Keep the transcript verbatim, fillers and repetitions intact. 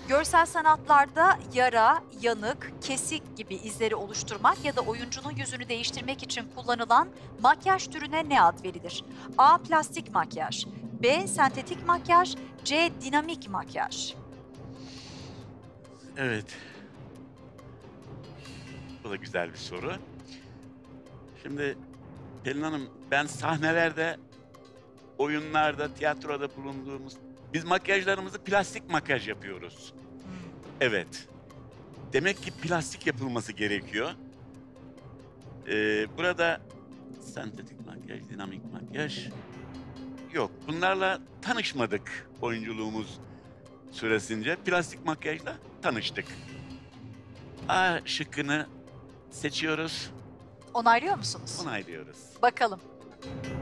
Görsel sanatlarda yara, yanık, kesik gibi izleri oluşturmak ya da oyuncunun yüzünü değiştirmek için kullanılan makyaj türüne ne ad verilir? A. Plastik makyaj, B. Sentetik makyaj, C. Dinamik makyaj. Evet. Bu da güzel bir soru. Şimdi Pelin Hanım, ben sahnelerde, oyunlarda, tiyatroda bulunduğumuz... Biz makyajlarımızı plastik makyaj yapıyoruz. Evet. Demek ki plastik yapılması gerekiyor. Ee, burada sentetik makyaj, dinamik makyaj yok. Bunlarla tanışmadık oyunculuğumuz süresince. Plastik makyajla tanıştık. A şıkkını seçiyoruz, Onaylıyor musunuz? onaylıyoruz. Bakalım.